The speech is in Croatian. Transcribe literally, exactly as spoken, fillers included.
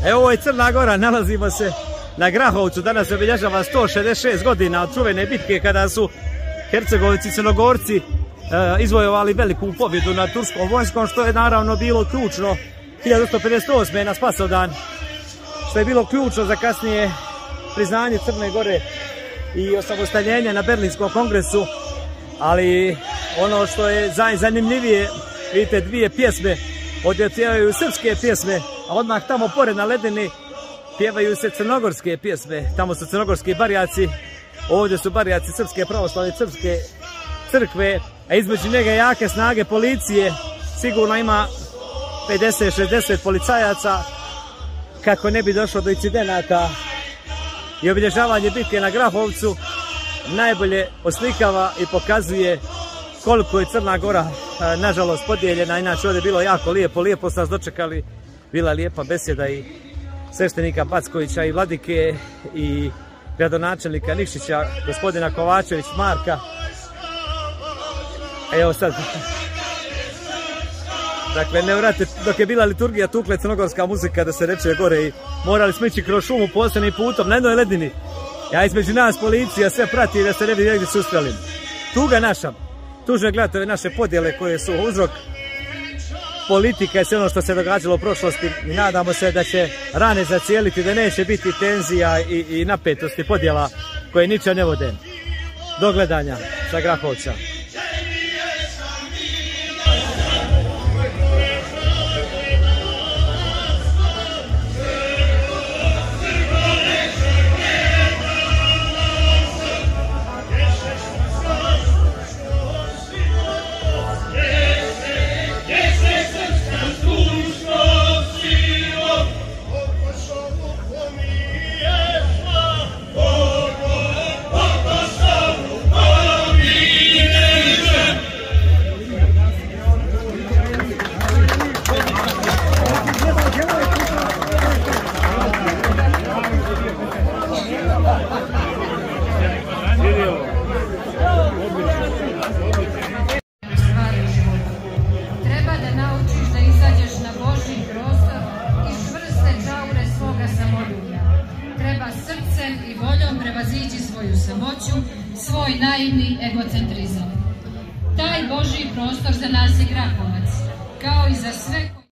Evo, ovo je Crna Gora, nalazimo se na Grahovcu, danas se obilježava sto šezdeset šest godina od čuvene bitke kada su Hercegovci i Crnogorci izvojevali veliku pobjedu nad turskom vojskom, što je naravno bilo ključno hiljadu osamsto pedeset osme na Spasovdan, što je bilo ključno za kasnije priznanje Crne Gore i osamostaljenje na Berlinskom kongresu. Ali ono što je zanimljivije, vidite dvije pjesme, ovdje pjevaju srpske pjesme, a odmah tamo pored na ledini pjevaju se crnogorske pjesme. Tamo su crnogorski barjaci, ovdje su barjaci Srpske pravoslavne srpske crkve, a između njega jake snage policije, sigurno ima pedeset šezdeset policajaca, kako ne bi došlo do incidenata. I obilježavanje bitke na Grahovcu najbolje oslikava i pokazuje koliko je Crna Gora nažalost podijeljena. Inače ovdje je bilo jako lijepo, lijepo su nas dočekali, bila lijepa besjeda i sveštenika Backovića i vladike i gradonačelnika Nikšića, gospodina Kovačević Marka. Evo sad, dakle, ne vrate, dok je bila liturgija tukle crnogorska muzika, da se reče gore, i morali smo ići kroz šumu posebnim putom na jednoj ledini. Ja između nas policija sve prati da se ne bi negdje susreli. Tuga naša, tužno je gledati ove naše podjele koje su uzrok politika i sve ono što se događalo u prošlosti, i nadamo se da će rane zacijeliti, da neće biti tenzija i, i napetosti podjela koje ničega ne vode. Do gledanja sa Grahovca. I voljom prevazići svoju samoću, svoj naivni egocentrizam. Taj Božji prostor za nas je Grahovac, kao i za sve